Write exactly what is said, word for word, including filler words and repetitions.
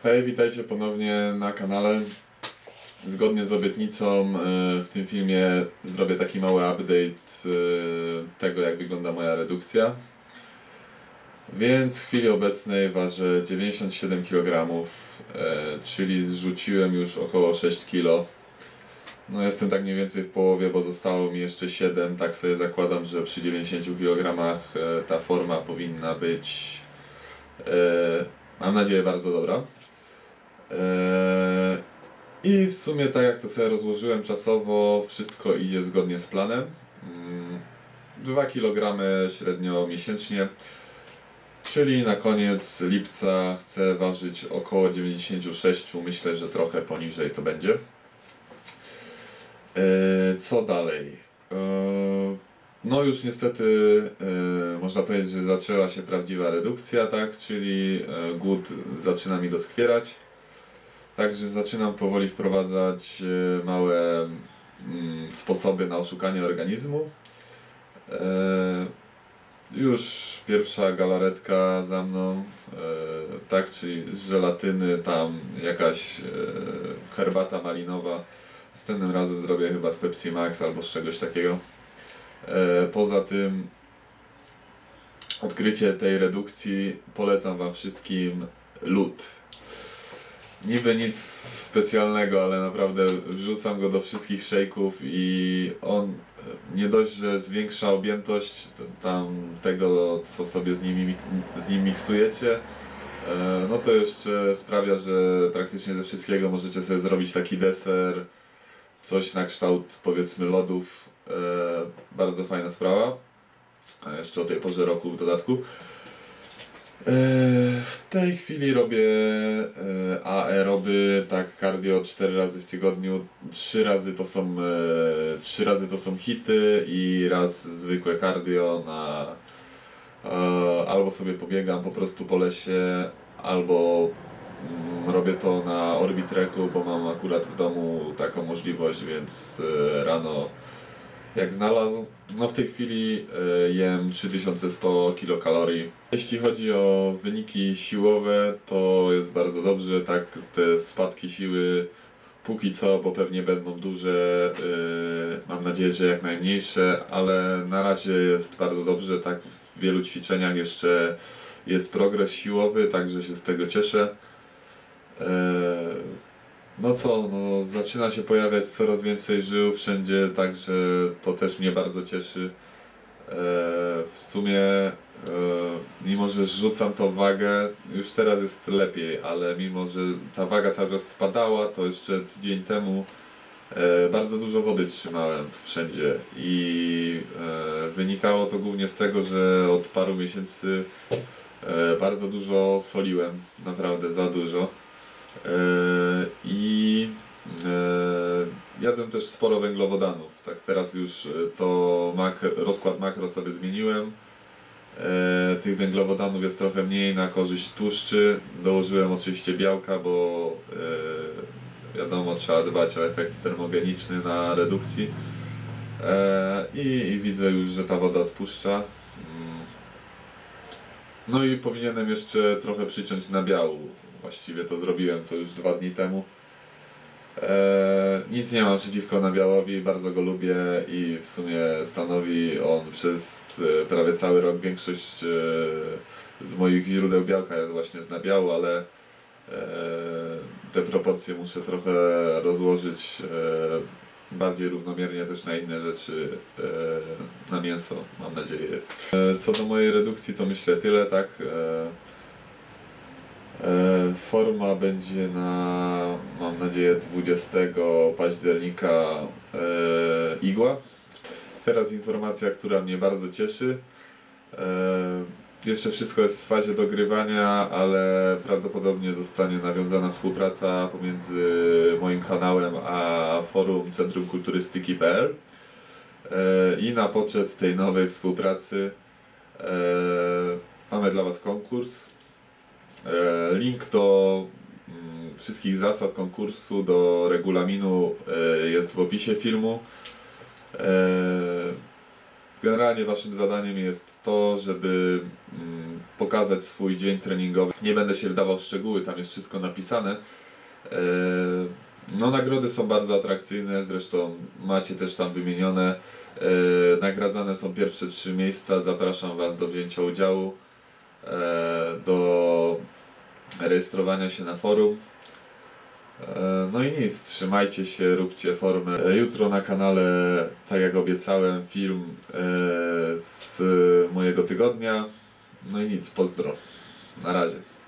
Hej, witajcie ponownie na kanale. Zgodnie z obietnicą w tym filmie zrobię taki mały update tego, jak wygląda moja redukcja. Więc w chwili obecnej ważę dziewięćdziesiąt siedem kilogramów, czyli zrzuciłem już około sześć kilo. No jestem tak mniej więcej w połowie, bo zostało mi jeszcze siedem. Tak sobie zakładam, że przy dziewięćdziesięciu kilogramach ta forma powinna być, mam nadzieję, bardzo dobra. I w sumie tak jak to sobie rozłożyłem czasowo, wszystko idzie zgodnie z planem. dwa kilogramy średnio miesięcznie, czyli na koniec lipca chcę ważyć około dziewięćdziesiąt sześć, myślę, że trochę poniżej to będzie. Co dalej? No już niestety można powiedzieć, że zaczęła się prawdziwa redukcja, tak? Czyli głód zaczyna mi doskwierać. Także zaczynam powoli wprowadzać małe sposoby na oszukanie organizmu. Już pierwsza galaretka za mną, tak, czyli z żelatyny, tam jakaś herbata malinowa. Następnym razem zrobię chyba z Pepsi Max albo z czegoś takiego. Poza tym odkrycie tej redukcji polecam Wam wszystkim lód. Niby nic specjalnego, ale naprawdę wrzucam go do wszystkich shake'ów i on nie dość, że zwiększa objętość tam tego, co sobie z, nimi, z nim miksujecie, no to jeszcze sprawia, że praktycznie ze wszystkiego możecie sobie zrobić taki deser, coś na kształt, powiedzmy, lodów. Bardzo fajna sprawa, a jeszcze o tej porze roku w dodatku. W tej chwili robię aeroby, tak, cardio cztery razy w tygodniu. trzy razy to są trzy razy to są hity i raz zwykłe cardio na albo sobie pobiegam po prostu po lesie, albo robię to na Orbitreku, bo mam akurat w domu taką możliwość, więc rano jak znalazł. No w tej chwili jem trzy tysiące sto kilokalorii. Jeśli chodzi o wyniki siłowe, to jest bardzo dobrze, tak, te spadki siły póki co, bo pewnie będą duże, mam nadzieję, że jak najmniejsze, ale na razie jest bardzo dobrze, tak, w wielu ćwiczeniach jeszcze jest progres siłowy, także się z tego cieszę. No co, no zaczyna się pojawiać coraz więcej żył wszędzie, także to też mnie bardzo cieszy. W sumie, mimo że zrzucam tą wagę, już teraz jest lepiej, ale mimo że ta waga cały czas spadała, to jeszcze tydzień temu bardzo dużo wody trzymałem wszędzie i wynikało to głównie z tego, że od paru miesięcy bardzo dużo soliłem, naprawdę za dużo. I jadłem też sporo węglowodanów. Tak, teraz już to mak rozkład makro sobie zmieniłem. Tych węglowodanów jest trochę mniej na korzyść tłuszczy. Dołożyłem oczywiście białka, bo wiadomo, trzeba dbać o efekt termogeniczny na redukcji. I, i widzę już, że ta woda odpuszcza. No i powinienem jeszcze trochę przyciąć nabiału. Właściwie to zrobiłem to już dwa dni temu. Eee, nic nie mam przeciwko nabiałowi, bardzo go lubię i w sumie stanowi on przez e, prawie cały rok większość e, z moich źródeł białka jest właśnie z nabiału, ale e, te proporcje muszę trochę rozłożyć e, bardziej równomiernie też na inne rzeczy, e, na mięso, mam nadzieję. E, co do mojej redukcji, to myślę tyle, tak. E, Forma będzie na, mam nadzieję, dwudziestego października e, igła. Teraz informacja, która mnie bardzo cieszy. E, jeszcze wszystko jest w fazie dogrywania, ale prawdopodobnie zostanie nawiązana współpraca pomiędzy moim kanałem a forum Centrum Kulturystyki kropka p l. E, I na poczet tej nowej współpracy e, mamy dla Was konkurs. Link do wszystkich zasad konkursu, do regulaminu jest w opisie filmu. Generalnie waszym zadaniem jest to, żeby mm, pokazać swój dzień treningowy. Nie będę się wdawał w szczegóły, tam jest wszystko napisane. Eee, no nagrody są bardzo atrakcyjne, zresztą macie też tam wymienione. Eee, nagradzane są pierwsze trzy miejsca, zapraszam was do wzięcia udziału, eee, do rejestrowania się na forum. No i nic, trzymajcie się, róbcie formę. Jutro na kanale, tak jak obiecałem, film z mojego tygodnia. No i nic, pozdro. Na razie.